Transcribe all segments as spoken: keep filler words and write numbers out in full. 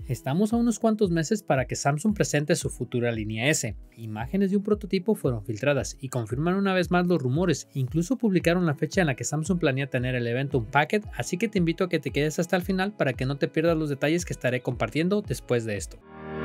Estamos a unos cuantos meses para que Samsung presente su futura línea S. Imágenes de un prototipo fueron filtradas y confirman una vez más los rumores, incluso publicaron la fecha en la que Samsung planea tener el evento Unpacked, así que te invito a que te quedes hasta el final para que no te pierdas los detalles que estaré compartiendo después de esto.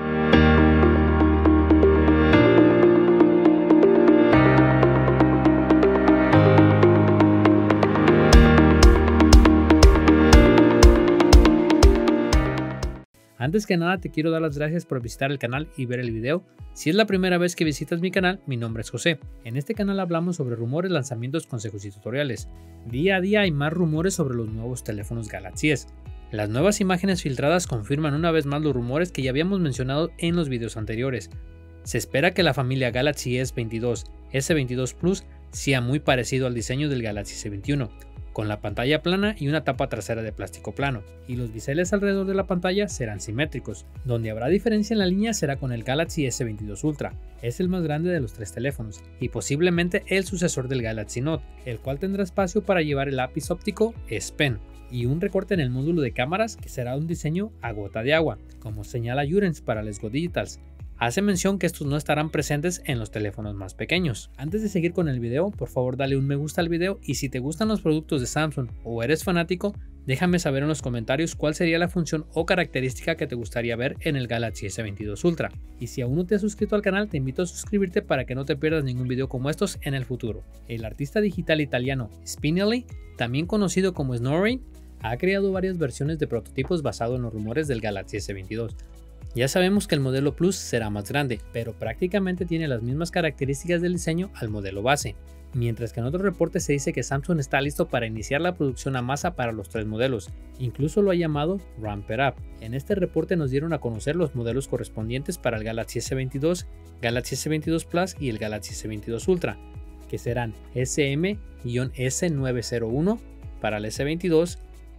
Antes que nada te quiero dar las gracias por visitar el canal y ver el video. Si es la primera vez que visitas mi canal, mi nombre es José. En este canal hablamos sobre rumores, lanzamientos, consejos y tutoriales. Día a día hay más rumores sobre los nuevos teléfonos Galaxy S. Las nuevas imágenes filtradas confirman una vez más los rumores que ya habíamos mencionado en los videos anteriores. Se espera que la familia Galaxy S veintidós, S veintidós Plus sea muy parecido al diseño del Galaxy S veintiuno. Con la pantalla plana y una tapa trasera de plástico plano, y los biseles alrededor de la pantalla serán simétricos. Donde habrá diferencia en la línea será con el Galaxy S veintidós Ultra, es el más grande de los tres teléfonos, y posiblemente el sucesor del Galaxy Note, el cual tendrá espacio para llevar el lápiz óptico S Pen, y un recorte en el módulo de cámaras que será un diseño a gota de agua, como señala Jurens para Let's Go Digitals. Hace mención que estos no estarán presentes en los teléfonos más pequeños. Antes de seguir con el video, por favor dale un me gusta al video y si te gustan los productos de Samsung o eres fanático, déjame saber en los comentarios cuál sería la función o característica que te gustaría ver en el Galaxy S veintidós Ultra. Y si aún no te has suscrito al canal, te invito a suscribirte para que no te pierdas ningún video como estos en el futuro. El artista digital italiano Spinelli, también conocido como Snoring, ha creado varias versiones de prototipos basados en los rumores del Galaxy S veintidós. Ya sabemos que el modelo Plus será más grande, pero prácticamente tiene las mismas características del diseño al modelo base. Mientras que en otros reportes se dice que Samsung está listo para iniciar la producción a masa para los tres modelos, incluso lo ha llamado Ramp It Up. En este reporte nos dieron a conocer los modelos correspondientes para el Galaxy S veintidós, Galaxy S veintidós Plus y el Galaxy S veintidós Ultra, que serán S M S nueve cero uno para el S veintidós,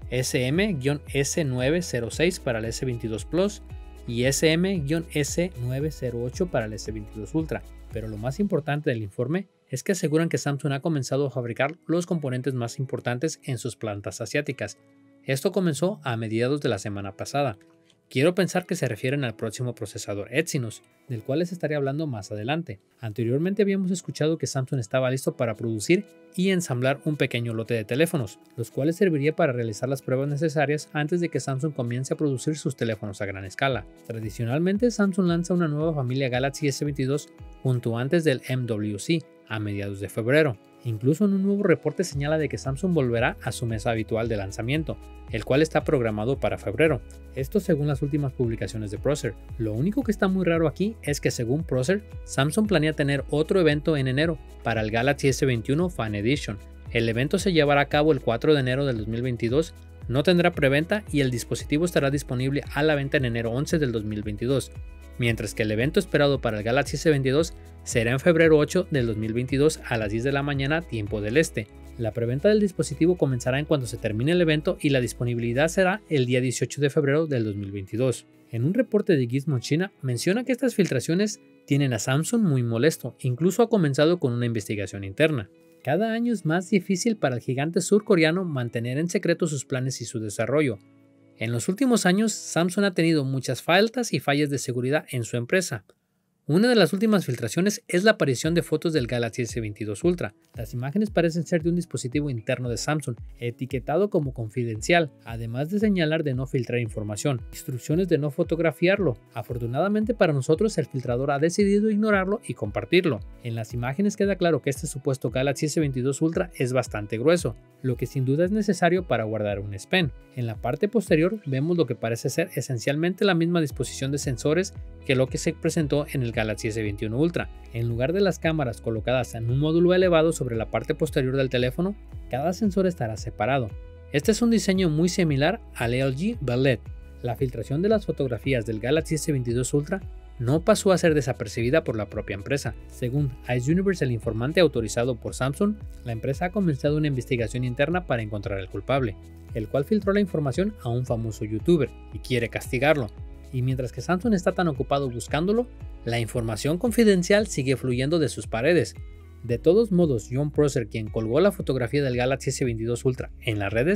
S M S nueve cero seis para el S veintidós Plus, y S M S nueve cero ocho para el S veintidós Ultra, pero lo más importante del informe es que aseguran que Samsung ha comenzado a fabricar los componentes más importantes en sus plantas asiáticas. Esto comenzó a mediados de la semana pasada. Quiero pensar que se refieren al próximo procesador Exynos, del cual les estaré hablando más adelante. Anteriormente habíamos escuchado que Samsung estaba listo para producir y ensamblar un pequeño lote de teléfonos, los cuales serviría para realizar las pruebas necesarias antes de que Samsung comience a producir sus teléfonos a gran escala. Tradicionalmente, Samsung lanza una nueva familia Galaxy S veintidós junto antes del M W C, a mediados de febrero. Incluso en un nuevo reporte señala de que Samsung volverá a su mes habitual de lanzamiento, el cual está programado para febrero. Esto según las últimas publicaciones de Procer. Lo único que está muy raro aquí es que según Procer, Samsung planea tener otro evento en enero para el Galaxy S veintiuno Fan Edition. El evento se llevará a cabo el cuatro de enero del dos mil veintidós, no tendrá preventa y el dispositivo estará disponible a la venta en enero once del dos mil veintidós. Mientras que el evento esperado para el Galaxy S veintidós será en febrero ocho del dos mil veintidós a las diez de la mañana tiempo del este. La preventa del dispositivo comenzará en cuanto se termine el evento y la disponibilidad será el día dieciocho de febrero del dos mil veintidós. En un reporte de Gizmo China menciona que estas filtraciones tienen a Samsung muy molesto, incluso ha comenzado con una investigación interna. Cada año es más difícil para el gigante surcoreano mantener en secreto sus planes y su desarrollo. En los últimos años, Samsung ha tenido muchas faltas y fallas de seguridad en su empresa. Una de las últimas filtraciones es la aparición de fotos del Galaxy S veintidós Ultra. Las imágenes parecen ser de un dispositivo interno de Samsung, etiquetado como confidencial, además de señalar de no filtrar información, instrucciones de no fotografiarlo. Afortunadamente para nosotros, el filtrador ha decidido ignorarlo y compartirlo. En las imágenes queda claro que este supuesto Galaxy S veintidós Ultra es bastante grueso, lo que sin duda es necesario para guardar un S Pen. En la parte posterior vemos lo que parece ser esencialmente la misma disposición de sensores que lo que se presentó en el Galaxy S veintiuno Ultra. En lugar de las cámaras colocadas en un módulo elevado sobre la parte posterior del teléfono, cada sensor estará separado. Este es un diseño muy similar al L G Beled. La filtración de las fotografías del Galaxy S veintidós Ultra no pasó a ser desapercibida por la propia empresa. Según Ice Universe, el informante autorizado por Samsung, la empresa ha comenzado una investigación interna para encontrar al culpable, el cual filtró la información a un famoso youtuber y quiere castigarlo. Y mientras que Samsung está tan ocupado buscándolo, la información confidencial sigue fluyendo de sus paredes. De todos modos, Jon Prosser, quien colgó la fotografía del Galaxy S veintidós Ultra en las redes,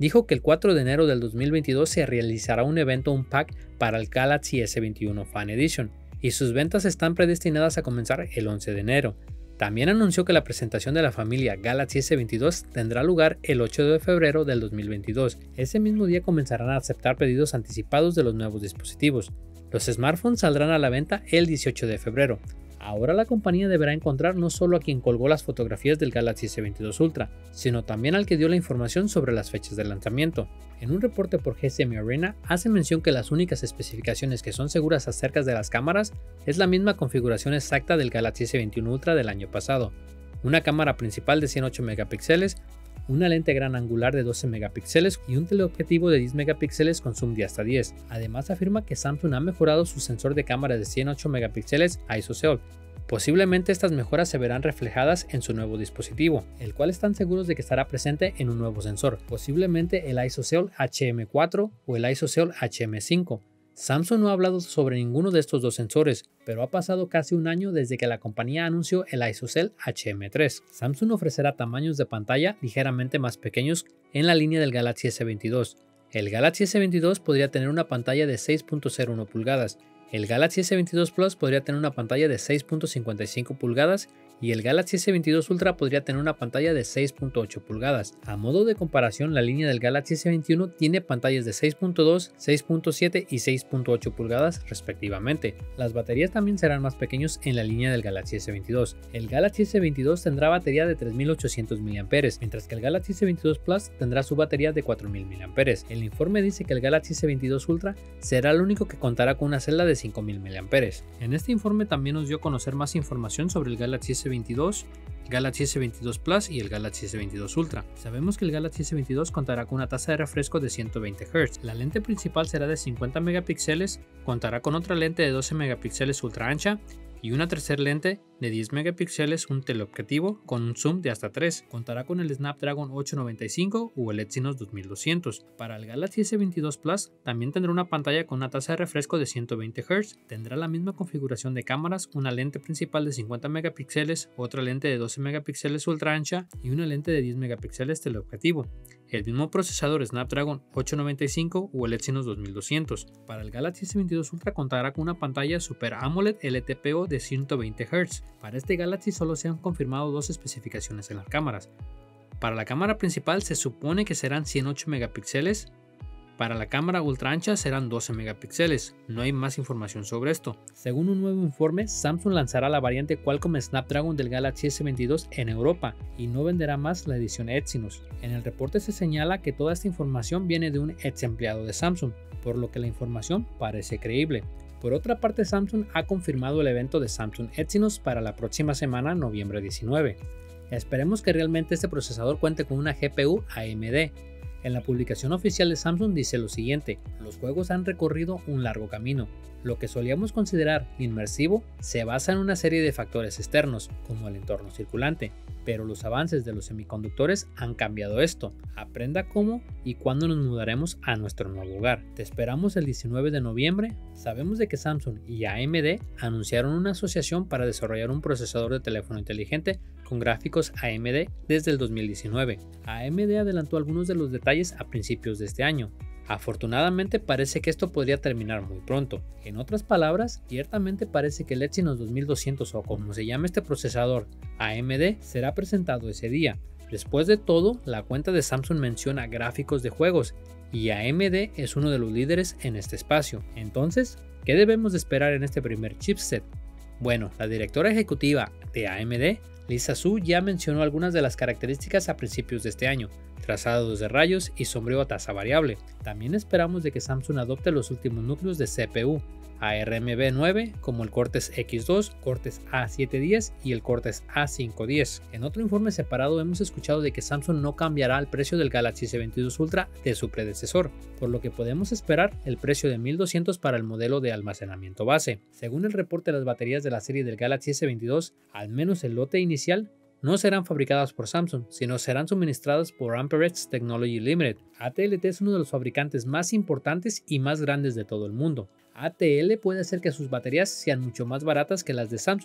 dijo que el cuatro de enero del dos mil veintidós se realizará un evento Unpacked para el Galaxy S veintiuno Fan Edition, y sus ventas están predestinadas a comenzar el once de enero. También anunció que la presentación de la familia Galaxy S veintidós tendrá lugar el ocho de febrero del dos mil veintidós. Ese mismo día comenzarán a aceptar pedidos anticipados de los nuevos dispositivos. Los smartphones saldrán a la venta el dieciocho de febrero. Ahora la compañía deberá encontrar no solo a quien colgó las fotografías del Galaxy S veintidós Ultra, sino también al que dio la información sobre las fechas de lanzamiento. En un reporte por G S M Arena hace mención que las únicas especificaciones que son seguras acerca de las cámaras es la misma configuración exacta del Galaxy S veintiuno Ultra del año pasado. Una cámara principal de ciento ocho megapíxeles, una lente gran angular de doce megapíxeles y un teleobjetivo de diez megapíxeles con zoom de hasta diez. Además afirma que Samsung ha mejorado su sensor de cámara de ciento ocho megapíxeles a ISOCELL. Posiblemente estas mejoras se verán reflejadas en su nuevo dispositivo, el cual están seguros de que estará presente en un nuevo sensor, posiblemente el ISOCELL H M cuatro o el ISOCELL H M cinco. Samsung no ha hablado sobre ninguno de estos dos sensores, pero ha pasado casi un año desde que la compañía anunció el ISOCELL H M tres. Samsung ofrecerá tamaños de pantalla ligeramente más pequeños en la línea del Galaxy S veintidós. El Galaxy S veintidós podría tener una pantalla de seis punto cero uno pulgadas, el Galaxy S veintidós Plus podría tener una pantalla de seis punto cincuenta y cinco pulgadas y el Galaxy S veintidós Ultra podría tener una pantalla de seis punto ocho pulgadas. A modo de comparación, la línea del Galaxy S veintiuno tiene pantallas de seis punto dos, seis punto siete y seis punto ocho pulgadas respectivamente. Las baterías también serán más pequeños en la línea del Galaxy S veintidós. El Galaxy S veintidós tendrá batería de tres mil ochocientos miliamperios hora, mientras que el Galaxy S veintidós Plus tendrá su batería de cuatro mil miliamperios hora. El informe dice que el Galaxy S veintidós Ultra será el único que contará con una celda de cinco mil miliamperios hora. En este informe también nos dio a conocer más información sobre el Galaxy S veintidós, Galaxy S veintidós Plus y el Galaxy S veintidós Ultra. Sabemos que el Galaxy S veintidós contará con una tasa de refresco de ciento veinte hertz. La lente principal será de cincuenta megapíxeles, contará con otra lente de doce megapíxeles ultra ancha y una tercera lente de diez megapíxeles, un teleobjetivo con un zoom de hasta tres. Contará con el Snapdragon ocho noventa y cinco o el Exynos dos mil doscientos. Para el Galaxy S veintidós Plus también tendrá una pantalla con una tasa de refresco de ciento veinte hertz. Tendrá la misma configuración de cámaras, una lente principal de cincuenta megapíxeles, otra lente de doce megapíxeles ultra ancha y una lente de diez megapíxeles teleobjetivo. El mismo procesador Snapdragon ocho noventa y cinco o el Exynos dos mil doscientos. Para el Galaxy S veintidós Ultra contará con una pantalla Super AMOLED L T P O de ciento veinte hertz. Para este Galaxy solo se han confirmado dos especificaciones en las cámaras. Para la cámara principal se supone que serán ciento ocho megapíxeles. Para la cámara ultra ancha serán doce megapíxeles, no hay más información sobre esto. Según un nuevo informe, Samsung lanzará la variante Qualcomm Snapdragon del Galaxy S veintidós en Europa y no venderá más la edición Exynos. En el reporte se señala que toda esta información viene de un ex empleado de Samsung, por lo que la información parece creíble. Por otra parte, Samsung ha confirmado el evento de Samsung Exynos para la próxima semana, noviembre diecinueve. Esperemos que realmente este procesador cuente con una G P U A M D. En la publicación oficial de Samsung dice lo siguiente: los juegos han recorrido un largo camino. Lo que solíamos considerar inmersivo se basa en una serie de factores externos, como el entorno circulante, pero los avances de los semiconductores han cambiado esto. Aprenda cómo y cuándo nos mudaremos a nuestro nuevo hogar. Te esperamos el diecinueve de noviembre. Sabemos de que Samsung y A M D anunciaron una asociación para desarrollar un procesador de teléfono inteligente con gráficos A M D desde el dos mil diecinueve. A M D adelantó algunos de los detalles a principios de este año. Afortunadamente parece que esto podría terminar muy pronto. En otras palabras, ciertamente parece que el Exynos dos mil doscientos o como se llama este procesador A M D será presentado ese día. Después de todo, la cuenta de Samsung menciona gráficos de juegos y A M D es uno de los líderes en este espacio. Entonces, ¿qué debemos de esperar en este primer chipset? Bueno, la directora ejecutiva de A M D, Lisa Su, ya mencionó algunas de las características a principios de este año: trazados de rayos y sombrío a tasa variable. También esperamos de que Samsung adopte los últimos núcleos de C P U A R M B nueve como el Cortex X dos, Cortex A siete diez y el Cortex A cinco diez. En otro informe separado hemos escuchado de que Samsung no cambiará el precio del Galaxy S veintidós Ultra de su predecesor, por lo que podemos esperar el precio de mil doscientos para el modelo de almacenamiento base. Según el reporte, las baterías de la serie del Galaxy S veintidós, al menos el lote inicial, no serán fabricadas por Samsung, sino serán suministradas por Amperex Technology Limited. A T L T es uno de los fabricantes más importantes y más grandes de todo el mundo. A T L puede hacer que sus baterías sean mucho más baratas que las de Samsung,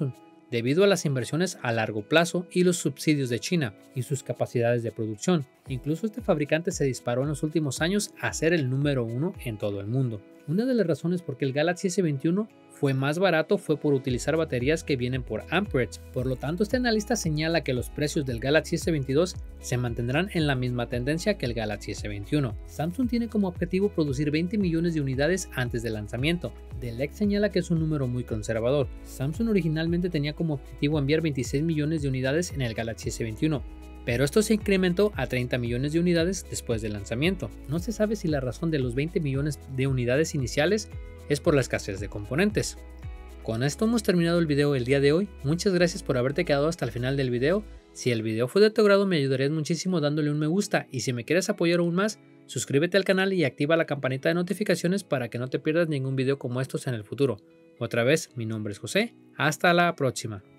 debido a las inversiones a largo plazo y los subsidios de China y sus capacidades de producción. Incluso este fabricante se disparó en los últimos años a ser el número uno en todo el mundo. Una de las razones por qué el Galaxy S veintiuno fue más barato fue por utilizar baterías que vienen por amperage. Por lo tanto, este analista señala que los precios del Galaxy S veintidós se mantendrán en la misma tendencia que el Galaxy S veintiuno. Samsung tiene como objetivo producir veinte millones de unidades antes del lanzamiento. Delec señala que es un número muy conservador. Samsung originalmente tenía como objetivo enviar veintiséis millones de unidades en el Galaxy S veintiuno, pero esto se incrementó a treinta millones de unidades después del lanzamiento. No se sabe si la razón de los veinte millones de unidades iniciales es por la escasez de componentes. Con esto hemos terminado el video del día de hoy. Muchas gracias por haberte quedado hasta el final del video. Si el video fue de tu agrado, me ayudarías muchísimo dándole un me gusta, y si me quieres apoyar aún más, suscríbete al canal y activa la campanita de notificaciones para que no te pierdas ningún video como estos en el futuro. Otra vez, mi nombre es José. Hasta la próxima.